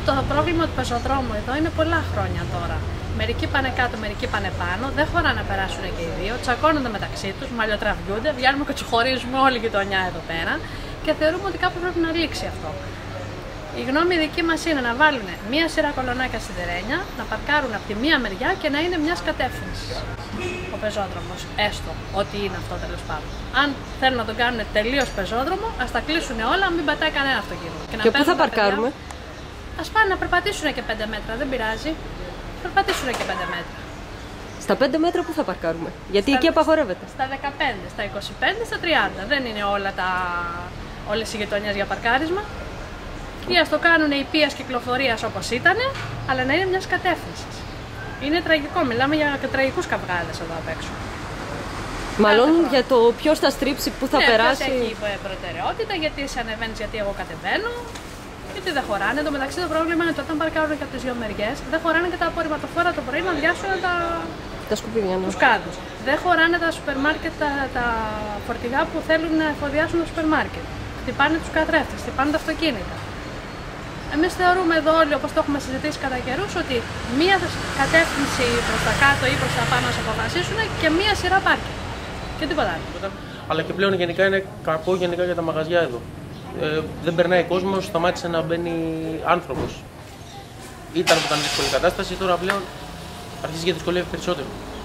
το πρόβλημα του πεζοδρόμου εδώ είναι πολλά χρόνια τώρα. Μερικοί πάνε κάτω, μερικοί πάνε πάνω, δεν χωράνε να περάσουν και οι δύο, τσακώνονται μεταξύ τους, μαλλιοτραβιούνται, βγαίνουμε και τους χωρίζουμε όλη η γειτονιά εδώ πέρα και θεωρούμε ότι κάπου πρέπει να λήξει αυτό. Η γνώμη δική μας είναι να βάλουν μία σειρά κολονάκια σιδερένια, να παρκάρουν από τη μία μεριά και να είναι μιας κατεύθυνσης ο πεζόδρομος, έστω ότι είναι αυτό τέλος πάντων. Αν θέλουν να τον κάνουν τελείως πεζόδρομο, ας τα κλείσουν όλα, μην πατάει κανένα αυτοκίνητο. Και πού θα παρκάρουμε? Ας πάνε να περπατήσουν και 5 μέτρα, δεν πειράζει. Περπατήσουν και 5 μέτρα. Στα 5 μέτρα πού θα παρκάρουμε? Γιατί εκεί απαγορεύεται. Στα 15, στα 25, στα 30. Δεν είναι όλες οι γειτονιές για παρκάρισμα. Ή ας το κάνουν υπείας κυκλοφορίας όπως ήταν, αλλά να είναι μιας κατεύθυνσης. Είναι τραγικό, μιλάμε για τραγικούς καυγάδες εδώ απ' έξω. Μάλλον για το ποιος θα στρίψει, πού θα περάσει. Ποιος έχει προτεραιότητα, γιατί εσύ ανεβαίνεις, γιατί εγώ κατεβαίνω. Γιατί δεν χωράνε. Εν τω μεταξύ το πρόβλημα είναι ότι όταν παρκάρουν και από τις δύο μεριές, δεν χωράνε και τα απορριμματοφόρα το πρωί να διάσουν τα σκουπίδια, ναι. Τους κάδους. Δεν χωράνε τα σούπερ μάρκετ, τα φορτηγά που θέλουν να εφοδιάσουν το σούπερ μάρκετ. Χτυπάνε τους καθρέφτες, χτυπάνε τα αυτοκίνητα. Εμείς θεωρούμε εδώ όλοι, όπως το έχουμε συζητήσει κατά καιρούς, ότι μία κατεύθυνση προς τα κάτω ή προς τα πάνω να αποφασίσουν και μία σειρά πάρκινγκ. Και τίποτα άλλο. Αλλά και πλέον γενικά είναι κακό γενικά για τα μαγαζιά εδώ. Δεν περνάει κόσμος, σταμάτησε να μπαίνει άνθρωπος. Ήταν που ήταν δύσκολη κατάσταση, τώρα πλέον αρχίζει και δυσκολεύει περισσότερο.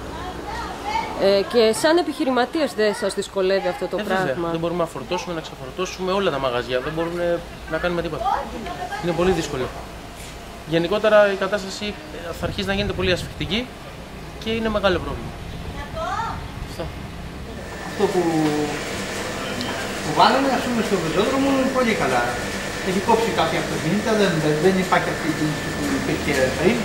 Και σαν επιχειρηματίες δεν σας δυσκολεύει αυτό το πράγμα? Δεν μπορούμε να φορτώσουμε, να ξεφορτώσουμε όλα τα μαγαζιά, δεν μπορούμε να κάνουμε τίποτα. Είναι πολύ δύσκολο. Γενικότερα η κατάσταση θα αρχίσει να γίνεται πολύ ασφιχτική και είναι μεγάλο πρόβλημα. Αυτό που βάλαμε, ας πούμε, στο πεζόδρομο είναι πολύ καλά. Έχει κόψει κάποια αυτοκίνητα, δεν υπάρχει αυτή η κίνηση που υπήρχε πριν.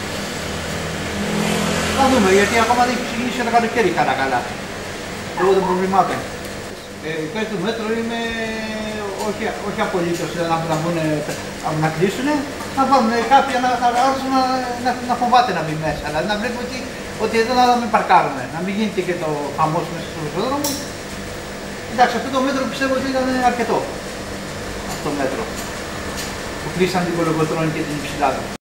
Θα δούμε, γιατί ακόμα δεν έχει ξεκινήσει το καλοκαίρι καλά, λόγω των προβλημάτων. Κάτι του μέτρο είναι όχι απολύτως να κλείσουν, να βάλουν κάποια να φοβάται να μπει μέσα. Δηλαδή να βλέπουμε ότι εδώ να μην παρκάρουμε, να μην γίνεται και το χαμός μέσα στο πεζόδρομο. Εντάξει, αυτό το μέτρο πιστεύω ότι ήταν αρκετό. Αυτό το μέτρο που κλείσαν την Κολοκοτρώνη και την Υψηλάδα.